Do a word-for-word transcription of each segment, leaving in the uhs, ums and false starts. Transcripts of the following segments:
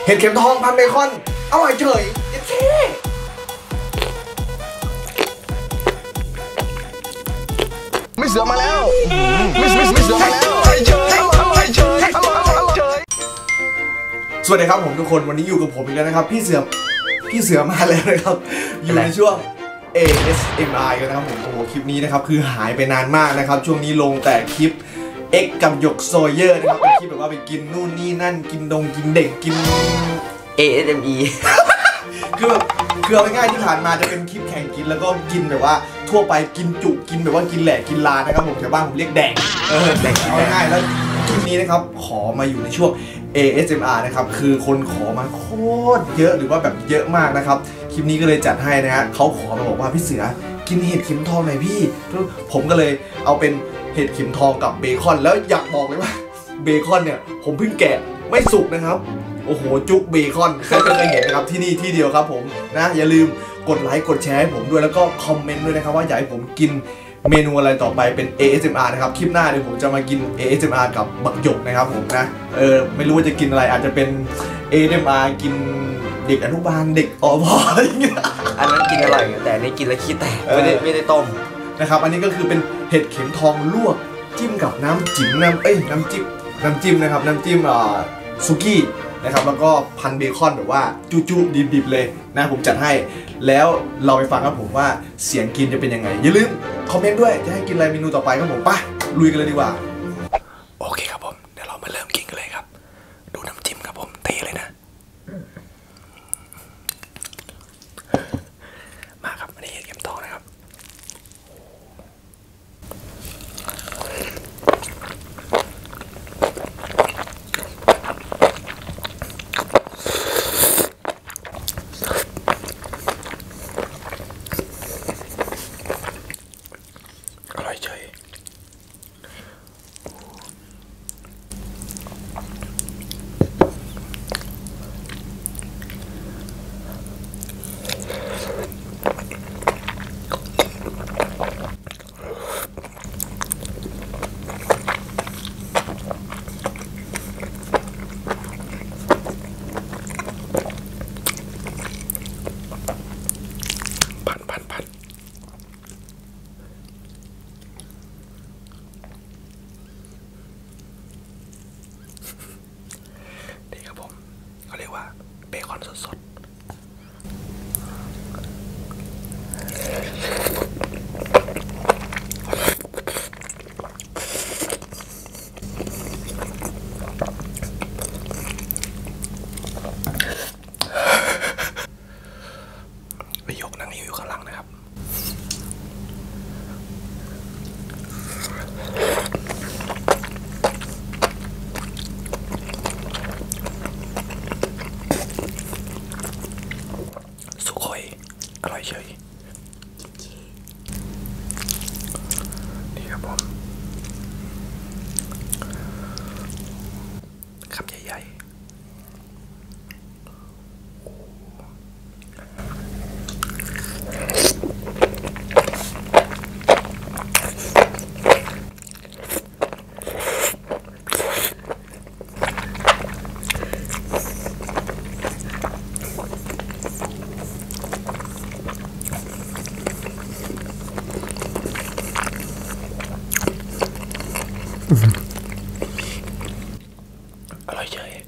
เห็ดเข็มทองพันเบคอนอร่อยเฉยเย้ไม่เสือมาแล้วไม่ไม่ไม่เสือมาแล้วอร่อยเฉยอร่อยเฉยอร่อยอร่อยเฉยสวัสดีครับผมทุกคนวันนี้อยู่กับผมอีกแล้วนะครับพี่เสือพี่เสือมาแล้วนะครับอยู่ในช่วง เอ เอส เอ็ม อาร์ กันนะครับผมโอ้โหคลิปนี้นะครับคือหายไปนานมากนะครับช่วงนี้ลงแต่คลิปเอ็กกับหยกโซเยอร์นะครับเป็นคลิปแบบว่าไปกินนู่นนี่นั่นกินดงกินเด็กกินเอ เอส เอ็ม อีคือแบบคือเอาง่ายๆที่ผ่านมาจะเป็นคลิปแข่งกินแล้วก็กินแบบว่าทั่วไปกินจุกินแบบว่ากินแหลกกินลานะครับผมแถวบ้านผมเรียกแดกเออแดกเอาง่ายๆแล้วคลิปนี้นะครับขอมาอยู่ในช่วง เอ เอส เอ็ม อาร์ นะครับคือคนขอมาโคตรเยอะหรือว่าแบบเยอะมากนะครับคลิปนี้ก็เลยจัดให้นะฮะเขาขอมาบอกว่าพี่เสือกินเห็ดเข็มทองหน่อยพี่ผมก็เลยเอาเป็นเห็ดเข็มทองกับเบคอนแล้วอยากบอกเลยว่าเบคอนเนี่ยผมเพิ่งแกะไม่สุกนะครับโอ้โหจุกเบคอนใครไม่เคยเห็นนะครับที่นี่ที่เดียวครับผมนะอย่าลืมกดไลค์กดแชร์ให้ผมด้วยแล้วก็คอมเมนต์ด้วยนะครับว่าอยากให้ผมกินเมนูอะไรต่อไปเป็น เอ เอส เอ็ม อาร์ นะครับคลิปหน้าเดี๋ยวผมจะมากิน เอ เอส เอ็ม อาร์ กับบักหยกนะครับผมนะเออไม่รู้ว่าจะกินอะไรอาจจะเป็น เอ เอส เอ็ม อาร์ กินเด็กอนุบาลเด็กอพอะไรอย่างเงี้ยอันนั้นกินอร่อยแต่อันนี้กินแล้วขี้แตกไม่ได้ไม่ได้ต้มนะครับอันนี้ก็คือเป็นเห็ดเข็มทองลวกจิ้มกับน้ำจิ้มน้ำเอ้ยน้ำจิ้มน้ำจิ้มนะครับน้ำจิ้มอ่าซุกี้นะครับแล้วก็พันเบคอนแบบว่าจุ๊ๆดิบๆเลยนะผมจัดให้แล้วเราไปฟังครับผมว่าเสียงกินจะเป็นยังไงอย่าลืมคอมเมนต์ด้วยจะให้กินอะไรเมนูต่อไปครับผมไปลุยกันเลยดีกว่าโอเคครับผมเดี๋ยวเรามาเริ่มกินกันเลยครับดูน้ำจิ้มครับผมเทเลยนะมาครับอันนี้เห็ดเข็มทองนะครับอร่อยเฉยพันพันพันนี่ครับผมเขาเรียกว่าเบคอนสดๆไปยกนั่งอยู่ข้างหลังนะครับสุโขยอร่อยเฉยนี่ครับผมคำใหญ่ๆอร่อยเฉย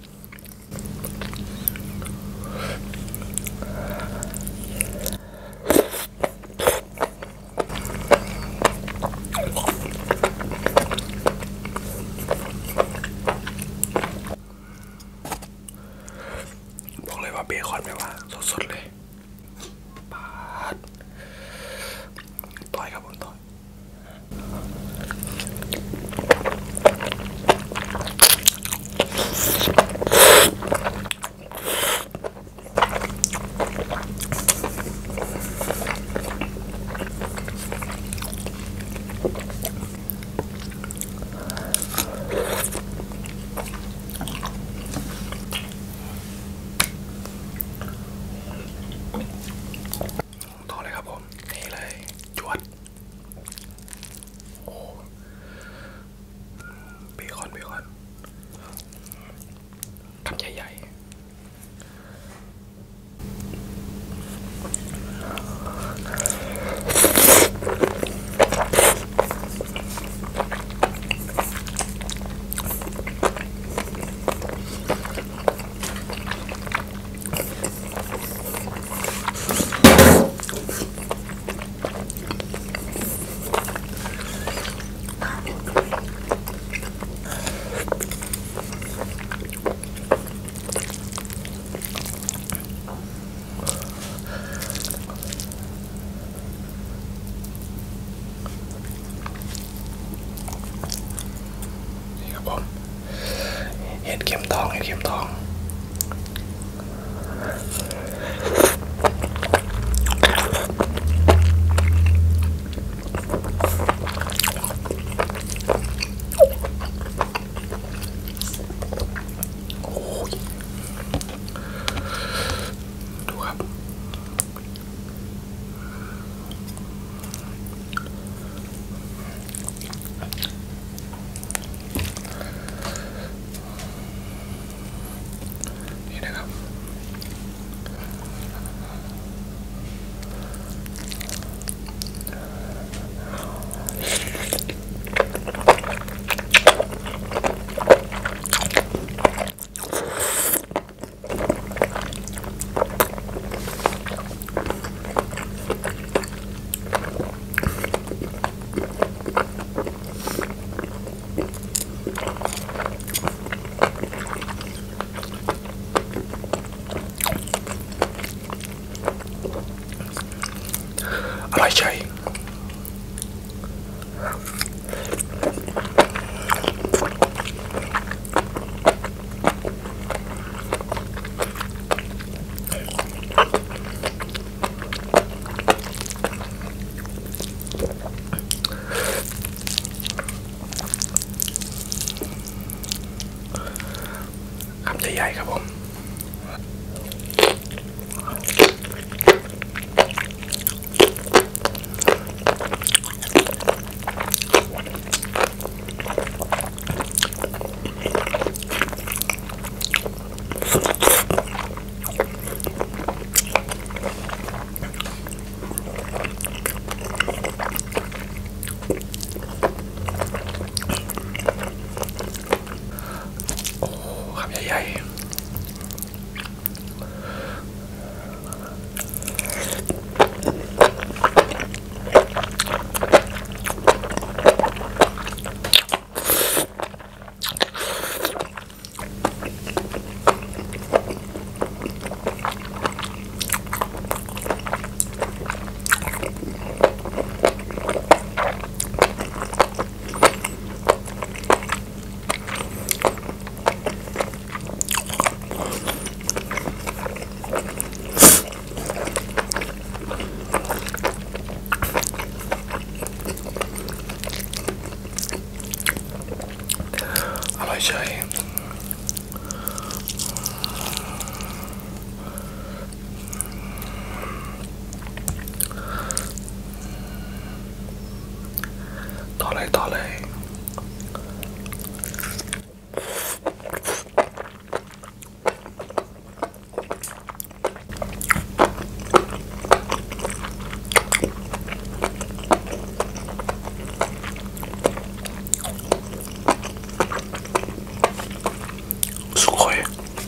บอกเลยว่าเบคอนไม่ว่าสดๆเลยปาดต่อยครับผมต่อยใหญ่ๆครับผมใหญ่อร่อยเฉยต่อเลยต่อเลยสุโขย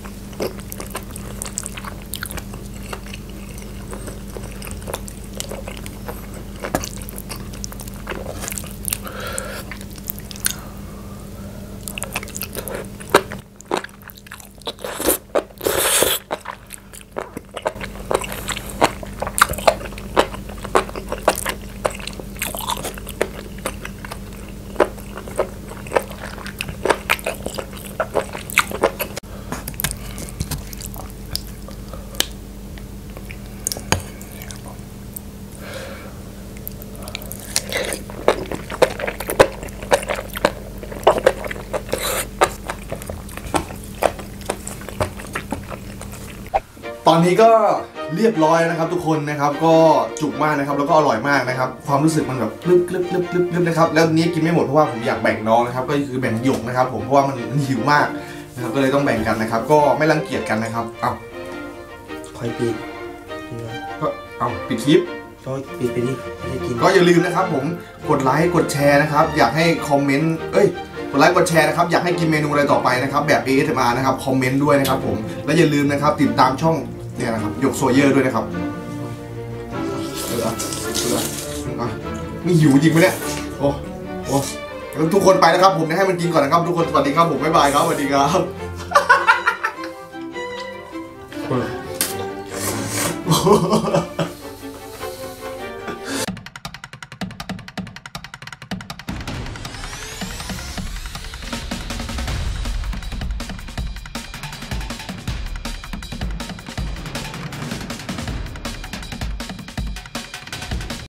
ตอนนี้ก็เรียบร้อยนะครับทุกคนนะครับก็จุกมากนะครับแล้วก็อร่อยมากนะครับความรู้สึกมันแบบกรึบกรึบกรึบกรึบกรึบนะครับแล้วนี้กินไม่หมดเพราะว่าผมอยากแบ่งน้องนะครับก็คือแบ่งหยกนะครับผมเพราะว่ามันหิวมากนะครับก็เลยต้องแบ่งกันนะครับก็ไม่รังเกียจกันนะครับเอ้าคอยปิดก็เอาปิดคลิปก็ปิดไปดิไม่ได้กินก็อย่าลืมนะครับผมกดไลค์กดแชร์นะครับอยากให้คอมเมนต์เอ้ยกดไลค์กดแชร์นะครับอยากให้กินเมนูอะไรต่อไปนะครับแบบ เอ เอส เอ็ม อาร์ นะครับคอมเมนต์ด้วยนะครับผมและอย่าลืมนะครับติดตามช่องเนี่ยนะครับหยกโซเยอร์ด้วยนะครับเออเอออ่ะมีหิวจริงไหมเนี่ยโอ้โอ้แล้วทุกคนไปนะครับผมให้มันกินก่อนนะครับทุกคนสวัสดีครับผมบ๊ายบายครับสวัสดีครับ